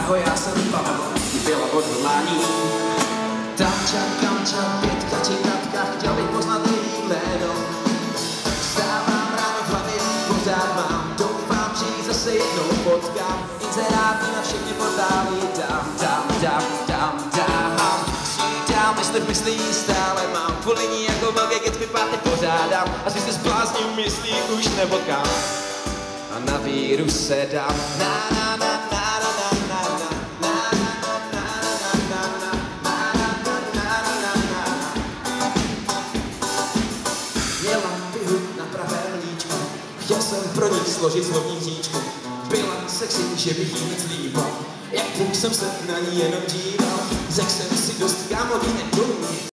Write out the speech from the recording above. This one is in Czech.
Ahoj, já jsem Pavel, byla odvolání. Tamča, pětka či tatka, chtěl bych poznat její jméno. Vstávám ráno v hlavě, pořád mám, doufám, že ji zase jednou potkám. Inzeráty na všechny portály dám. Svítám, myslí stále mám, kvůli ní jako velké getby párty pořádám. Asi se zblázním, myslí už nepotkám. A na víru se dám. Měla pihu na pravém líčku, chtěl jsem pro ní složit slovní hříčku. Byla sexy, že bych jí nic líbal, jak jsem se na ní jenom díval. Řekl jsem si dost, kámo, jde dolů.